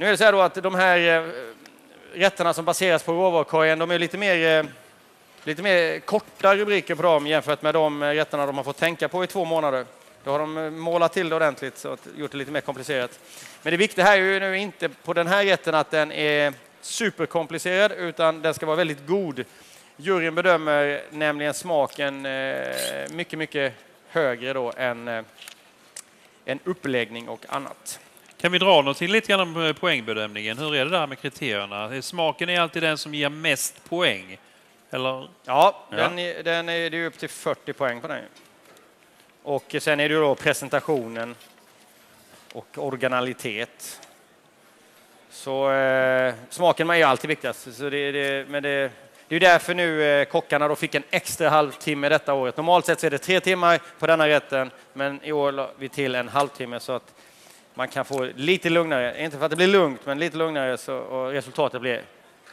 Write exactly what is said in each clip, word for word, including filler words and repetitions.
Nu är det så här då att de här eh, rätterna som baseras på råvarukorgen, de är lite mer, eh, lite mer korta rubriker på dem jämfört med de rätterna de har fått tänka på i två månader. Då har de målat till det ordentligt så att gjort det lite mer komplicerat. Men det viktiga här är ju nu inte på den här rätten att den är superkomplicerad utan den ska vara väldigt god. Juryn bedömer nämligen smaken eh, mycket, mycket högre då än, eh, än uppläggning och annat. Kan vi dra någonting lite grann om poängbedömningen? Hur är det där med kriterierna? Smaken är alltid den som ger mest poäng? Eller? Ja, ja. Den, är, den är det upp till fyrtio poäng på den. Och sen är det ju då presentationen och originalitet. Så eh, smaken är ju alltid viktigast. Så det, det, men det, det är ju därför nu eh, kockarna då fick en extra halvtimme detta året. Normalt sett så är det tre timmar på denna rätten, men i år la vi till en halvtimme så att man kan få lite lugnare. Inte för att det blir lugnt, men lite lugnare så och resultatet blir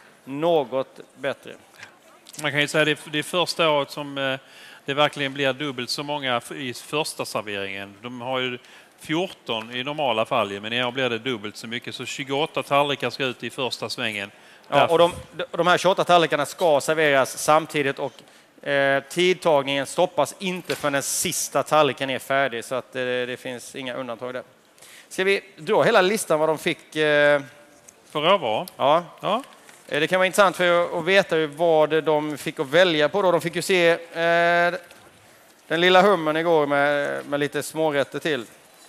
något bättre. Man kan ju säga att det, det är första året som eh, det verkligen blir dubbelt så många i första serveringen. De har ju fjorton i normala fall, men i år blir det dubbelt så mycket. Så tjugoåtta tallrikar ska ut i första svängen. Ja, och de, de här tjugoåtta tallrikarna ska serveras samtidigt och eh, tidtagningen stoppas inte förrän den sista tallriken är färdig. Så att eh, det finns inga undantag där. Ska vi dra hela listan vad de fick? Eh... För råvaror? Ja. ja. Det kan vara intressant för att veta vad de fick att välja på. Då. De fick ju se eh, den lilla hummen igår med, med lite smårätter till.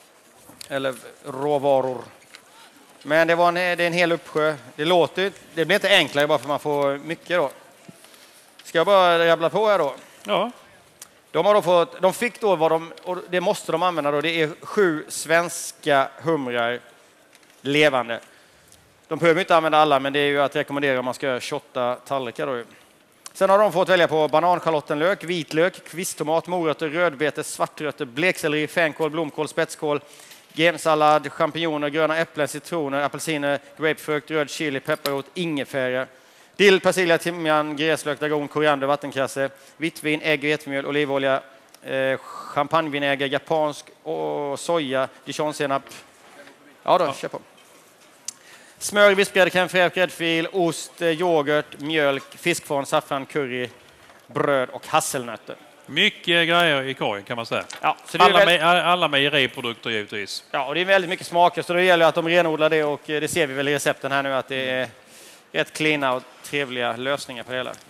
Eller råvaror. Men det, var en, det är en hel uppsjö. Det låter, det blir inte enklare bara för man får mycket då. Ska jag bara rabbla på här då? Ja. De, har då fått, de fick då vad de, och det måste de använda då, det är sju svenska humrar levande. De behöver inte använda alla, men det är ju att rekommendera om man ska göra tjugoåtta tallrikar då. Sen har de fått välja på banan, schalottenlök, vitlök, kvisttomat, morötter, rödbetor, svartrötter, blekselleri, fänkål, blomkål, spetskål, gemsallad, champinjoner, gröna äpplen, citroner, apelsiner, grapefrukt, röd chili, pepparrot, ingefära, dill, persilja, timjan, gräslök, dragon, koriander, vattenkrasse, vitt vin, ägg, vetemjöl, olivolja, eh, champagnevinäger, japansk och soja, dijonsenap. Ja då, kör på. Smör, vispgrädde, crème fraîche, gräddfil, ost, yoghurt, mjölk, fiskfån, saffran, curry, bröd och hasselnötter. Mycket grejer i korgen kan man säga. Ja, så det alla, är väl... me alla mejeriprodukter givetvis. Ja, och det är väldigt mycket smaker så det gäller att de renodlar det och det ser vi väl i recepten här nu att det är rätt cleana och trevliga lösningar på det hela.